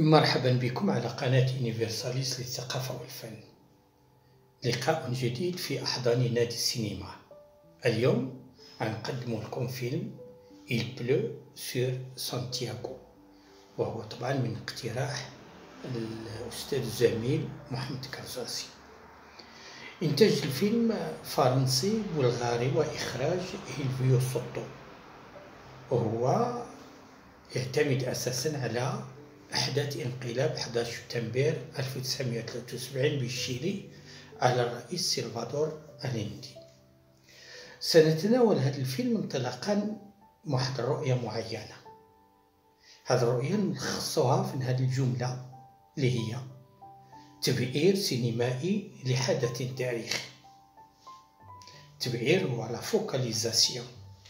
مرحبا بكم على قناة يونيفرساليس للثقافة والفن. لقاء جديد في أحضان نادي السينما. اليوم غنقدم لكم فيلم Il pleut sur Santiago، وهو طبعا من اقتراح الأستاذ الزميل محمد كرزاسي. إنتاج الفيلم فرنسي بلغاري وإخراج هيلفيو سوتو، وهو يعتمد أساسا على أحداث انقلاب 11 سبتمبر 1973 بالشيلي على الرئيس سلفادور أليندي. سنتناول هذا الفيلم انطلاقا من واحد الرؤية معينة. هذه الرؤية نلخصها في هذه الجملة اللي هي تبعير سينمائي لحدث تاريخي. تبعير هو لا فوكاليزاسيون.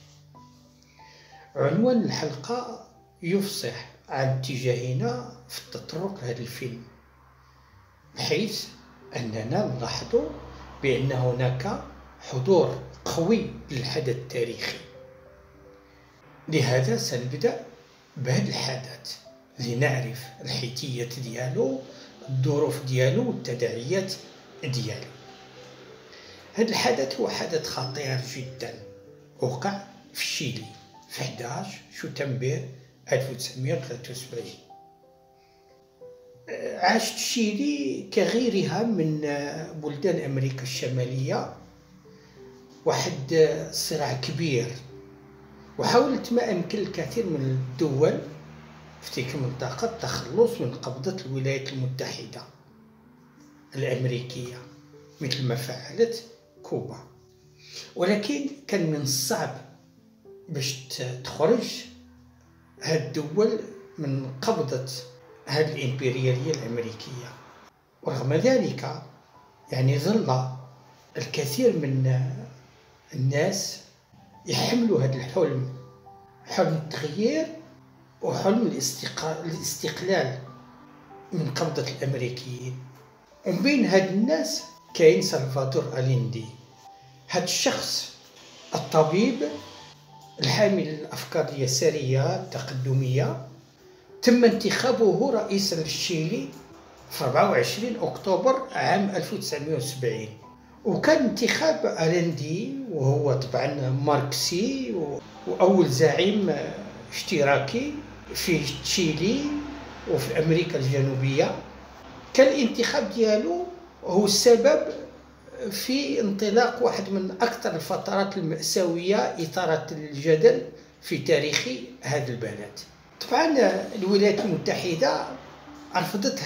عنوان الحلقة يفصح عن اتجاهنا في التطرق لهذا الفيلم، بحيث أننا نلاحظ بأن هناك حضور قوي للحدث التاريخي. لهذا سنبدأ بهذا الحدث لنعرف الحيثية ديالو، الظروف ديالو والتداعيات ديالو. هذا الحدث هو حدث خطير جدا، وقع في الشيلي في 11 سبتمبر 1973. عاشت الشيلي كغيرها من بلدان أمريكا الشمالية واحد صراع كبير، وحاولت ما أمكن الكثير من الدول في تلك المنطقة التخلص من قبضة الولايات المتحدة الأمريكية مثل ما فعلت كوبا، ولكن كان من الصعب باش تخرج هاد الدول من قبضة هاد الإمبريالية الأمريكية. ورغم ذلك ظل الكثير من الناس يحملوا هذا الحلم، حلم التغيير وحلم الاستقلال من قبضة الأمريكيين. ومن بين هاد الناس كاين سلفادور أليندي، هاد الشخص الطبيب الحامل الأفكار اليسارية التقدمية تم انتخابه رئيسا للشيلي في 24 أكتوبر عام 1970. وكان انتخاب أليندي، وهو طبعا ماركسي وأول زعيم اشتراكي في تشيلي وفي أمريكا الجنوبية، كان الانتخاب ديالو هو السبب في انطلاق واحد من أكثر الفترات المأساوية إثارة الجدل في تاريخ هذا البلد. طبعا الولايات المتحدة رفضت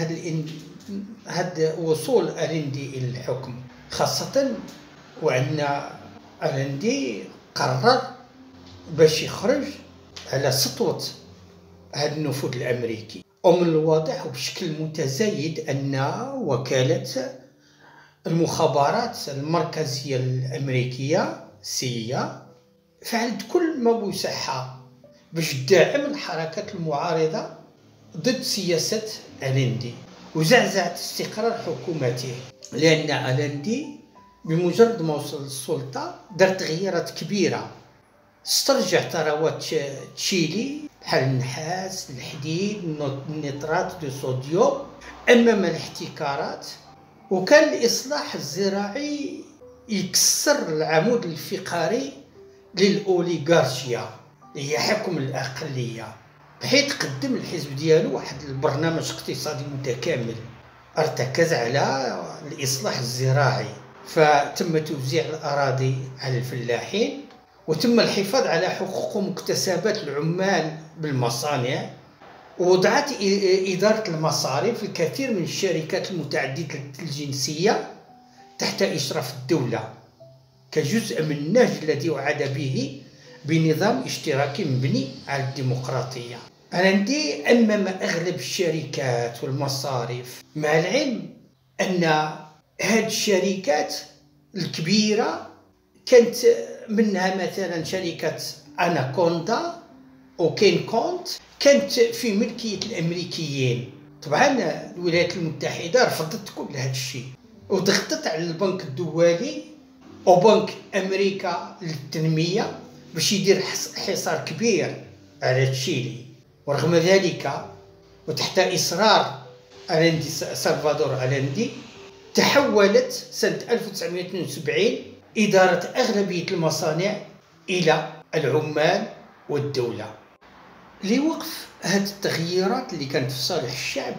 هذا وصول أليندي إلى الحكم، خاصة وأن أليندي قرر باش يخرج على سطوة هذا النفوذ الأمريكي. ومن الواضح وبشكل متزايد أن وكالة المخابرات المركزية الأمريكية CIA فعلت كل ما بوسعها باش تدعم الحركات المعارضة ضد سياسة أليندي وزعزعت استقرار حكومته، لأن أليندي بمجرد ما وصل للسلطة دار تغييرات كبيرة، استرجع ثروات تشيلي بحال النحاس، الحديد، النترات دو صوديوم أمام الاحتكارات. وكان الإصلاح الزراعي يكسر العمود الفقري للأوليغارشيا اللي هي حكم الأقلية، بحيث قدم الحزب ديالو واحد البرنامج اقتصادي متكامل ارتكز على الإصلاح الزراعي. فتم توزيع الأراضي على الفلاحين، وتم الحفاظ على حقوق ومكتسبات العمال بالمصانع، ووضعت إدارة المصارف الكثير من الشركات المتعددة الجنسية تحت إشراف الدولة كجزء من النهج الذي وعد به بنظام اشتراكي مبني على الديمقراطية. أليندي أمام أغلب الشركات والمصارف، مع العلم أن هذه الشركات الكبيرة كانت منها مثلا شركة أناكوندا وكين كونت كانت في ملكية الأمريكيين. طبعا الولايات المتحدة رفضت كل هذا الشيء وضغطت على البنك الدولي وبنك أمريكا للتنمية باش يدير حصار كبير على تشيلي. ورغم ذلك وتحت إصرار أليندي سلفادور أليندي تحولت سنة 1972 إدارة أغلبية المصانع إلى العمال والدولة. لوقف هذه التغييرات اللي كانت في صالح الشعب،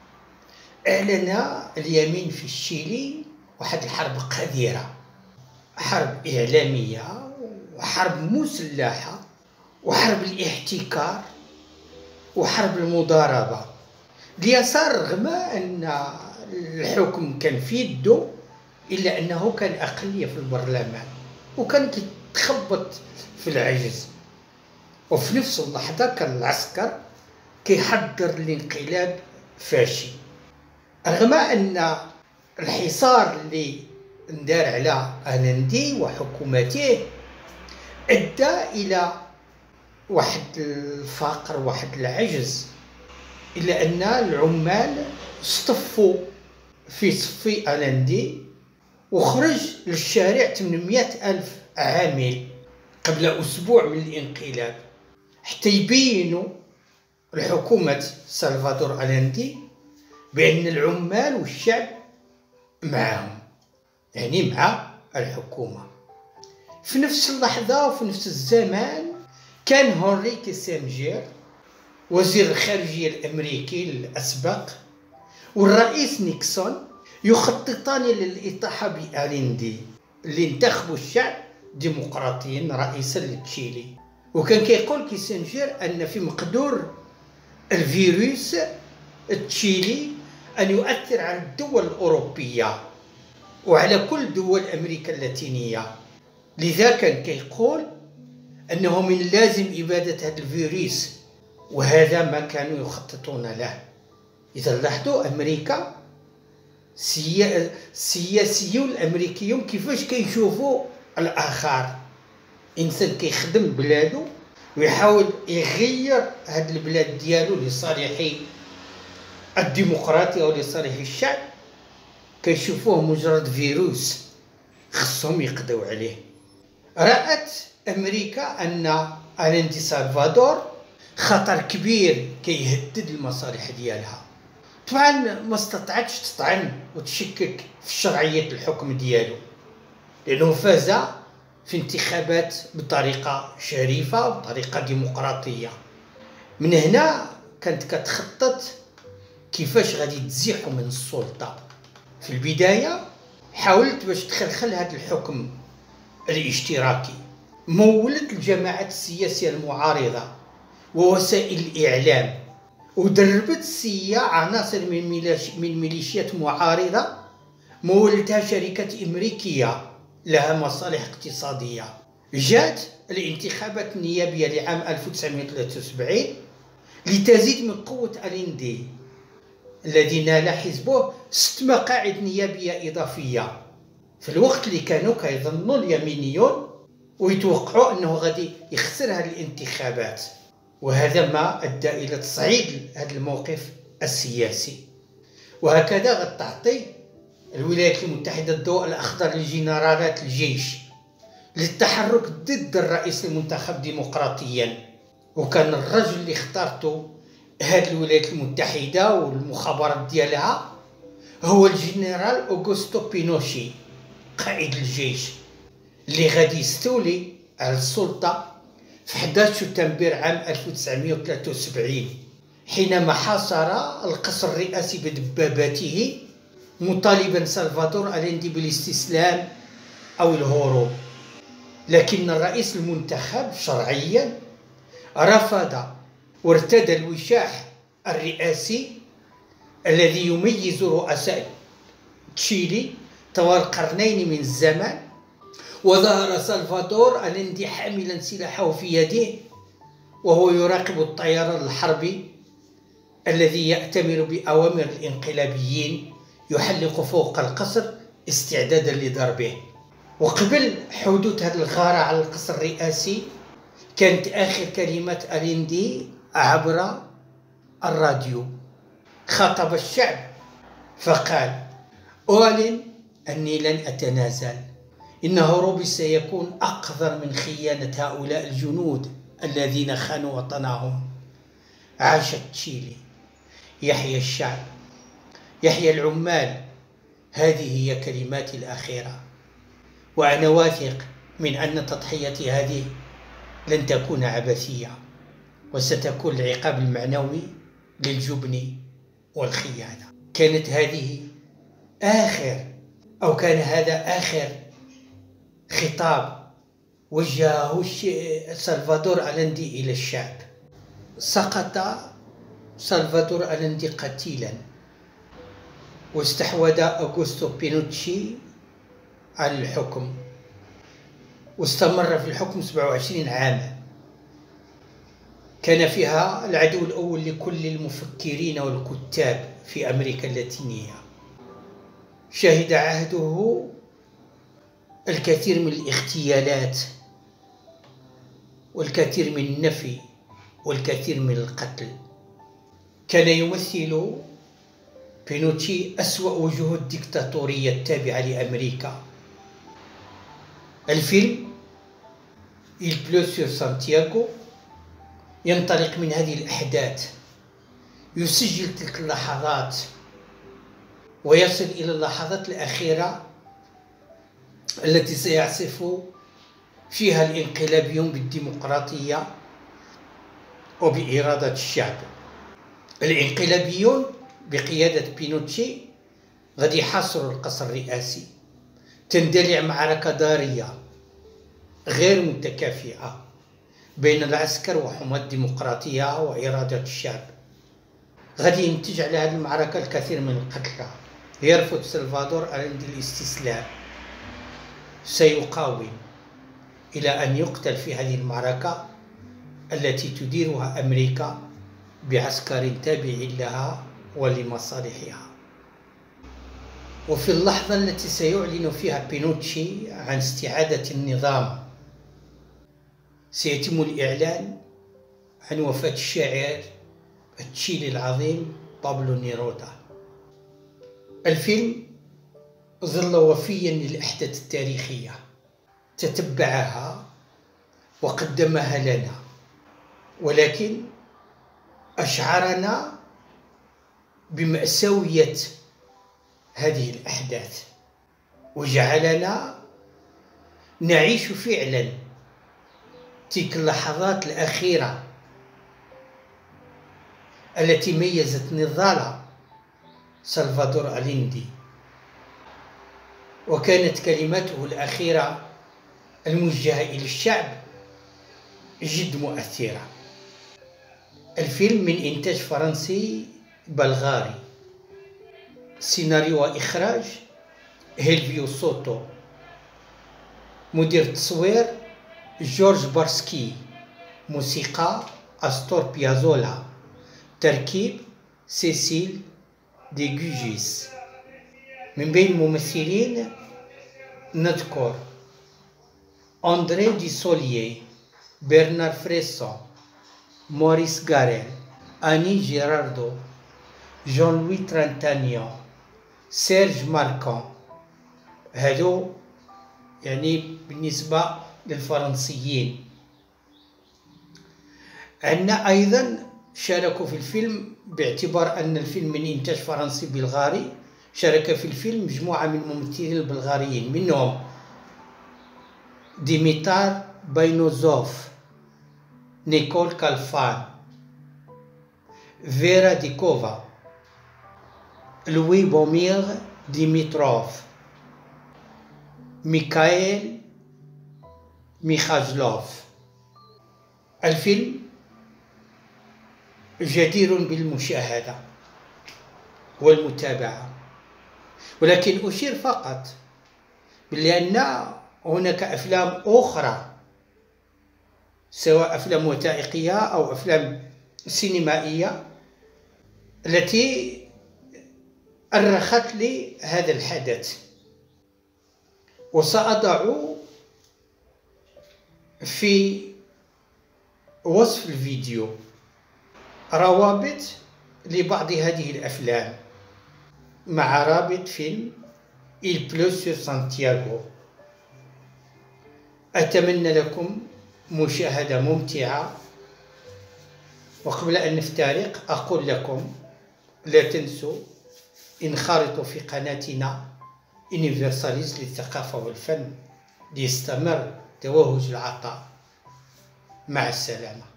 أعلن اليمين في تشيلي واحد الحرب قذرة، حرب إعلامية وحرب مسلحة وحرب الاحتكار وحرب المضاربة. اليسار رغم أن الحكم كان في يده إلا أنه كان أقلية في البرلمان وكان كيتخبط في العجز، وفي نفس اللحظة كان العسكر كيحضر الانقلاب فاشي. رغم أن الحصار اللي ندار على أليندي وحكومته أدى إلى واحد الفقر واحد العجز، إلا أن العمال اصطفوا في صفي أليندي وخرج للشارع 800 ألف عامل قبل أسبوع من الانقلاب حتى يبينوا لحكومة سلفادور أليندي بأن العمال والشعب معهم، يعني مع الحكومة. في نفس اللحظة وفي نفس الزمان كان هنري كيسنجر وزير الخارجية الأمريكي الأسبق والرئيس نيكسون يخططان للإطاحة بأليندي اللي انتخبوا الشعب ديمقراطيا رئيسا لتشيلي. وكان كيقول كيسنجر أن في مقدور الفيروس التشيلي أن يؤثر على الدول الأوروبية وعلى كل دول أمريكا اللاتينية، لذا كان كيقول أنه من اللازم إبادة هذا الفيروس، وهذا ما كانوا يخططون له. إذا لاحظوا أمريكا السياسيون الأمريكيون كيفاش كيشوفوا الآخر، إنسان كيخدم بلادو ويحاول يغير هاد البلاد ديالو لصالح الديمقراطية ولصالح الشعب، كيشوفوه مجرد فيروس خصهم يقضوا عليه. رأت أمريكا أن أليندي سلفادور خطر كبير كيهدد المصالح ديالها. طبعا ما استطاعتش تطعن وتشكك في شرعية الحكم ديالو لأنه فاز في انتخابات بطريقة شريفة وبطريقة ديمقراطية. من هنا كانت كتخطط كيفاش غادي تزيحوا من السلطة. في البداية حاولت باش تخلخل هذا الحكم الاشتراكي، مولت الجماعات السياسية المعارضة ووسائل الإعلام، ودربت السياسة عناصر من ميليشيات معارضة مولتها شركات أمريكية لها مصالح اقتصادية. جاءت الانتخابات النيابية لعام 1973 لتزيد من قوة أليندي الذي نال حزبه 6 مقاعد نيابية إضافية في الوقت اللي كانوا كيظنوا اليمينيون ويتوقعوا أنه غادي يخسر هذه الانتخابات، وهذا ما أدى إلى تصعيد هذا الموقف السياسي. وهكذا غتعطي الولايات المتحدة الضوء الأخضر لجنرالات الجيش للتحرك ضد الرئيس المنتخب ديمقراطيا. وكان الرجل اللي اختارته هذه الولايات المتحدة والمخابرات ديالها هو الجنرال أوغوستو بينوشي قائد الجيش اللي غادي يستولي على السلطة في 11 شتنبر عام 1973 حينما حاصر القصر الرئاسي بدباباته مطالبا سلفادور أليندي بالاستسلام أو الهروب. لكن الرئيس المنتخب شرعيا رفض وارتدى الوشاح الرئاسي الذي يميز رؤساء تشيلي طوال قرنين من الزمان، وظهر سلفادور أليندي حاملا سلاحه في يده وهو يراقب الطيران الحربي الذي يأتمر بأوامر الانقلابيين يحلق فوق القصر استعدادا لضربه. وقبل حدوث هذه الغارة على القصر الرئاسي كانت آخر كلمات أليندي عبر الراديو، خاطب الشعب فقال: أعلن أني لن أتنازل، إن هروبي سيكون أقذر من خيانة هؤلاء الجنود الذين خانوا وطنهم. عاشت تشيلي. يحيى الشعب، يحيى العمال. هذه هي كلماتي الأخيرة، وأنا واثق من أن تضحيتي هذه لن تكون عبثية، وستكون العقاب المعنوي للجبن والخيانة. كانت هذه كان هذا آخر خطاب وجهه سلفادور أليندي إلى الشعب. سقط سلفادور أليندي قتيلا، واستحوذ أوغوستو بينوتشي على الحكم، واستمر في الحكم 27 عاما. كان فيها العدو الأول لكل المفكرين والكتاب في أمريكا اللاتينية. شهد عهده الكثير من الاغتيالات والكثير من النفي والكثير من القتل. كان يمثل بينوتشي أسوأ وجوه الديكتاتورية التابعة لأمريكا. الفيلم Il pleut sur Santiago ينطلق من هذه الأحداث، يسجل تلك اللحظات ويصل إلى اللحظات الأخيرة التي سيعصف فيها الانقلابيون بالديمقراطية وبإرادة الشعب. الانقلابيون بقيادة بينوتشي غادي يحاصروا القصر الرئاسي. تندلع معركة ضارية غير متكافئة بين العسكر وحماة الديمقراطية وإرادة الشعب. غادي ينتج على هذه المعركة الكثير من القتلى. يرفض سلفادور أليندي الاستسلام، سيقاوم إلى أن يقتل في هذه المعركة التي تديرها أمريكا بعسكر تابع لها ولمصالحها. وفي اللحظة التي سيعلن فيها بينوتشي عن استعادة النظام، سيتم الإعلان عن وفاة الشاعر التشيلي العظيم بابلو نيرودا. الفيلم ظل وفيا للأحداث التاريخية، تتبعها وقدمها لنا، ولكن أشعرنا بمأساوية هذه الأحداث، وجعلنا نعيش فعلا تلك اللحظات الأخيرة التي ميزت نضال سلفادور أليندي. وكانت كلماته الأخيرة الموجهة إلى الشعب جد مؤثرة. الفيلم من إنتاج فرنسي بلغاري، سيناريو وإخراج هيلفيو سوتو، مدير تصوير جورج بارسكي، موسيقى أستور بيازولا، تركيب سيسيل دي جوجيس. من بين الممثلين نذكر أندري دي سوليي، برنار فريسون، موريس غاريل، أني جيراردو، جون لوي ترانتانيو، سيرج ماركون. هادو يعني بالنسبة للفرنسيين. عندنا أيضا شاركوا في الفيلم، باعتبار أن الفيلم من إنتاج فرنسي بلغاري، شارك في الفيلم مجموعة من الممثلين البلغاريين، منهم ديميتار باينوزوف، نيكول كالفان، فيرا ديكوفا، لوي بومير ديميتروف، ميكائيل ميخاجلوف. الفيلم جدير بالمشاهدة والمتابعة، ولكن أشير فقط بأن هناك أفلام أخرى، سواء أفلام وثائقية أو أفلام سينمائية، التي أرخت لي هذا الحدث. وسأضع في وصف الفيديو روابط لبعض هذه الأفلام مع رابط فيلم Il pleut sur Santiago. أتمنى لكم مشاهدة ممتعة، وقبل أن نفترق أقول لكم لا تنسوا انخرطوا في قناتنا يونيفرساليز للثقافة والفن ليستمر توهج العطاء. مع السلامة.